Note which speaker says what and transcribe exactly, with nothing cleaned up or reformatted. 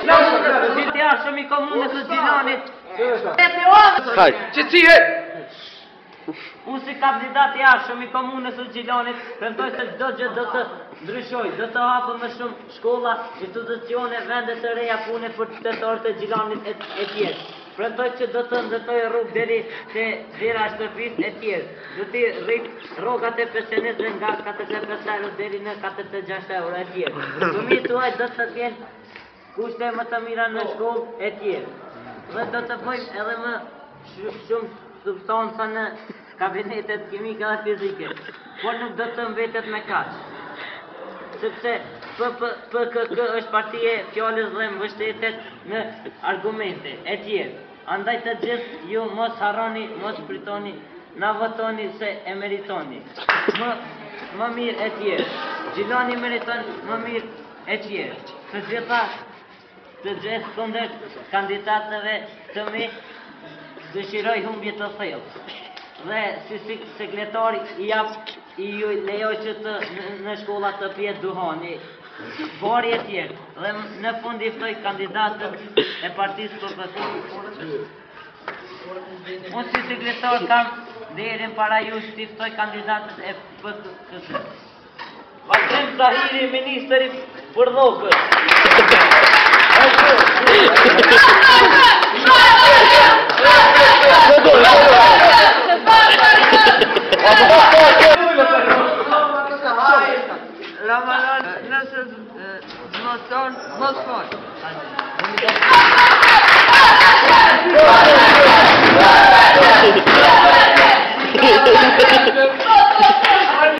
Speaker 1: Qytetar shumë i komunës së Gjilanit.
Speaker 2: Hajde.
Speaker 3: Që cihe?
Speaker 1: Unë si kandidat i arshëm i komunës së Gjilanit, premtoj se çdo gjë do të ndryshoj, do të hapë më shumë shkolla, institucione, vende të reja pune për qytetarët e Gjilanit e, e tjerë. Premtoj që do të ndërtoj rrugë deri te dera e shtëpisë e tjerë. Do të rrit rrogat e pensionistëve nga katërdhjetë e pesë euro deri në katërdhjetë e gjashtë euro e tjerë. Fëmijët tuaj do të kenë kushte më të mira në shkollë e tjerë. Dhe do të bëjmë edhe më shumë substanca në kabinetet kimike dhe fizike, por nuk do të mbetet me kaq. Sepse P K K është partije fjalës dhe mbështetet në argumente e tjerë. Andaj të gjithë ju mos harroni, mos pritoni, na votoni se e meritoni. Më, më mirë e tjerë. Gjilani meriton më mirë e tjerë. Të gjitha të gjithë kundër kandidatëve të mi dëshiroj humbje të thellë. Dhe si sekretari i jap i ju lejoj që të në shkolla të pjetë duhani, bori e tjerë, dhe në fund i ftoj kandidatët e partisë P K K. Unë si sekretar kam derin para ju që i ftoj kandidatët e P K K. Vazhdim Zahiri, ministri për dhokës. Ramalan, nëse zmoton, mos fol.